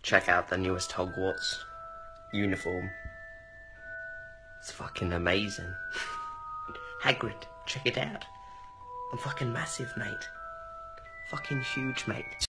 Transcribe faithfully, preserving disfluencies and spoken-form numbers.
check out the newest Hogwarts uniform. It's fucking amazing. Hagrid, check it out. I'm fucking massive, mate. Fucking huge, mate.